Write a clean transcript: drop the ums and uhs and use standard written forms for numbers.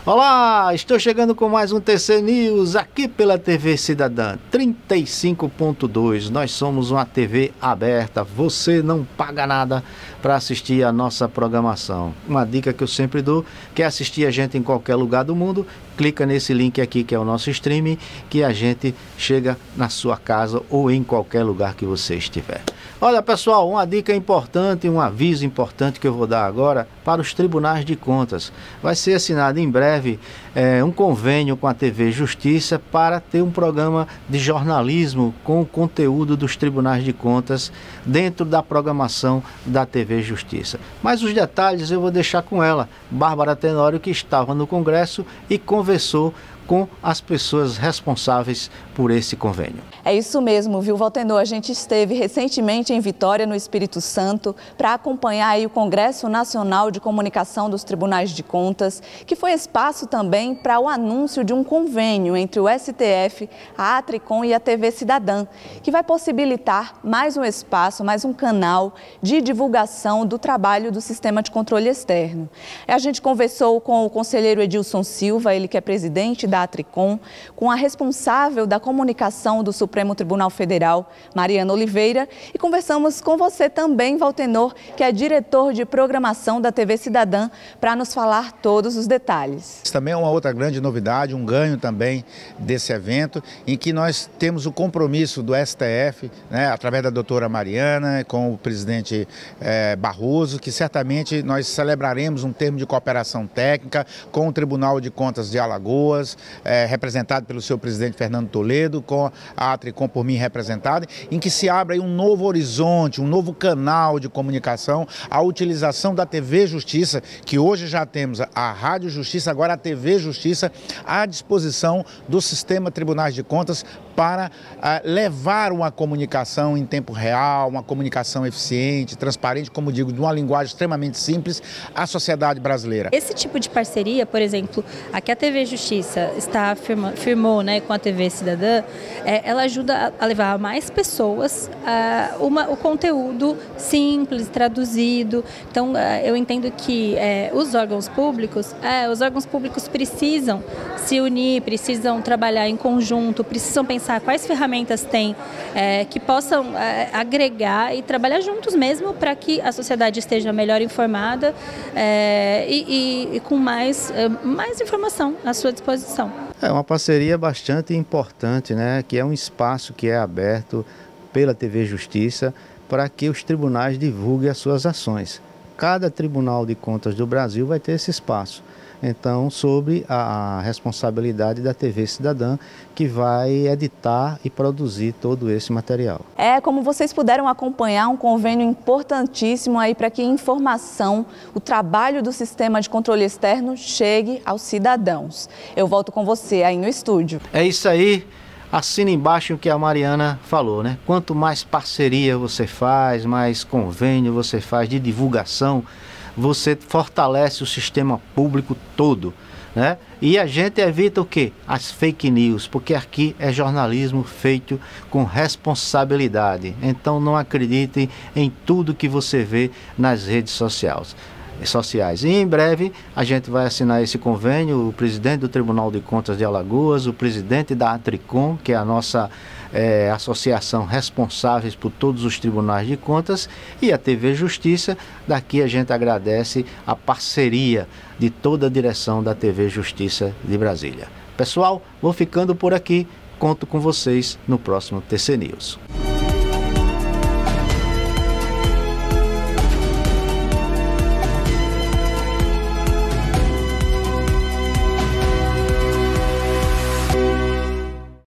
Olá, estou chegando com mais um TC News aqui pela TV Cidadã 35.2. Nós somos uma TV aberta, você não paga nada para assistir a nossa programação. Uma dica que eu sempre dou, quer assistir a gente em qualquer lugar do mundo, clica nesse link aqui que é o nosso streaming, que a gente chega na sua casa ou em qualquer lugar que você estiver. Olha pessoal, uma dica importante, um aviso importante que eu vou dar agora para os tribunais de contas. Vai ser assinado em breve um convênio com a TV Justiça para ter um programa de jornalismo com o conteúdo dos tribunais de contas dentro da programação da TV Justiça. Mas os detalhes eu vou deixar com ela, Bárbara Tenório, que estava no Congresso e conversou com as pessoas responsáveis por esse convênio. É isso mesmo, viu, Valtenor? A gente esteve recentemente em Vitória, no Espírito Santo, para acompanhar aí o Congresso Nacional de Comunicação dos Tribunais de Contas, que foi espaço também para o anúncio de um convênio entre o STF, a Atricom e a TV Cidadã, que vai possibilitar mais um espaço, mais um canal de divulgação do trabalho do Sistema de Controle Externo. A gente conversou com o conselheiro Edilson Silva, ele que é presidente da Atricom, com a responsável da comunicação do Supremo Tribunal Federal, Mariana Oliveira, e conversamos com você também, Valtenor, que é diretor de programação da TV Cidadã, para nos falar todos os detalhes. Isso também é uma outra grande novidade, um ganho também desse evento, em que nós temos o compromisso do STF, né, através da doutora Mariana, com o presidente Barroso, que certamente nós celebraremos um termo de cooperação técnica com o Tribunal de Contas de Alagoas, representado pelo seu presidente Fernando Toledo, com a Atricom por mim representada, em que se abre aí um novo horizonte, um novo canal de comunicação, a utilização da TV Justiça, que hoje já temos a Rádio Justiça, agora a TV Justiça, à disposição do Sistema Tribunais de Contas para levar uma comunicação em tempo real, uma comunicação eficiente, transparente, como digo, de uma linguagem extremamente simples à sociedade brasileira. Esse tipo de parceria, por exemplo, aqui a TV Justiça firmou, né, com a TV Cidadã, ela ajuda a levar a mais pessoas o conteúdo simples, traduzido. Então, eu entendo que os órgãos públicos precisam se unir, precisam trabalhar em conjunto, precisam pensar quais ferramentas têm que possam agregar e trabalhar juntos mesmo para que a sociedade esteja melhor informada e com mais informação à sua disposição. É uma parceria bastante importante, né? Que é um espaço que é aberto pela TV Justiça para que os tribunais divulguem as suas ações. Cada Tribunal de Contas do Brasil vai ter esse espaço. Então, sobre a responsabilidade da TV Cidadã, que vai editar e produzir todo esse material. Como vocês puderam acompanhar, um convênio importantíssimo aí para que a informação, o trabalho do Sistema de Controle Externo chegue aos cidadãos. Eu volto com você aí no estúdio. É isso aí. Assina embaixo o que a Mariana falou, né? Quanto mais parceria você faz, mais convênio você faz de divulgação, você fortalece o sistema público todo, né? E a gente evita o quê? As fake news, porque aqui é jornalismo feito com responsabilidade. Então não acredite em tudo que você vê nas redes sociais. E em breve a gente vai assinar esse convênio, o presidente do Tribunal de Contas de Alagoas, o presidente da Atricom, que é a nossa associação responsável por todos os tribunais de contas, e a TV Justiça. Daqui a gente agradece a parceria de toda a direção da TV Justiça de Brasília. Pessoal, vou ficando por aqui, conto com vocês no próximo TC News.